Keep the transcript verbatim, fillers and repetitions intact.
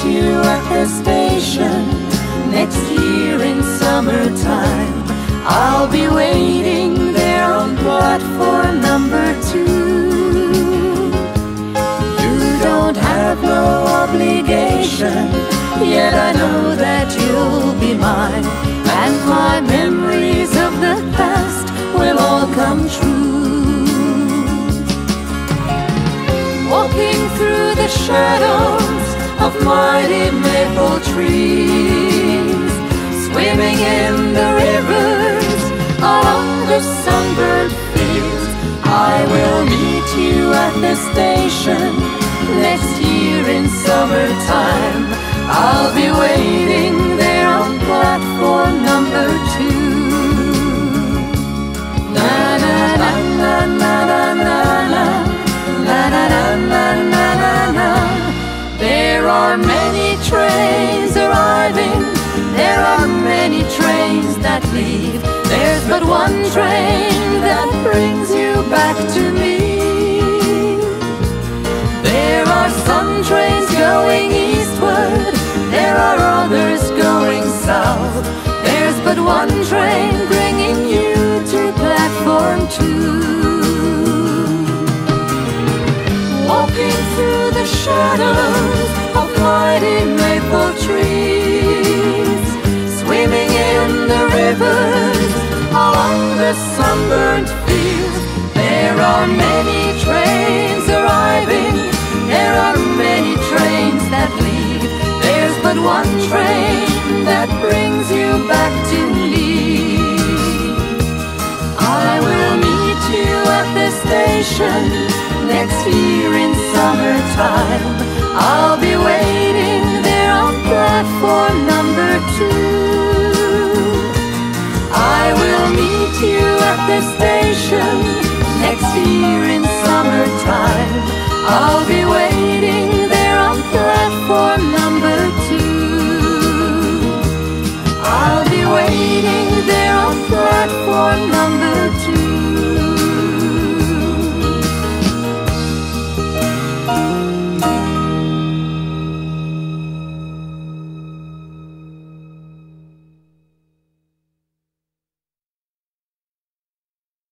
you at the station next year in summertime. I'll be waiting there on platform number two. You don't have no obligation, yet I know that you'll be mine, and my memories of the past will all come true. Walking through the shadows of mighty maple trees, swimming in the rivers along the sunburned fields, I will meet you at the station next year in summertime. I'll be waiting there on platform number two. Na na na na na na na na na na na na na na. There are many trains arriving, there are many trains that leave. There's but one train that brings you back to me. There are some trains going eastward, there are others going south. There's but one train bringing you to platform two. Walking through the shadows of mighty maple trees, swimming in the rivers along the sunburned fields, there are many trains arriving, there are many trains that leave. There's but one train that brings you back to me. I will meet you at the station next year in summertime. I'll be waiting there on platform number two. I will meet you at the station next year in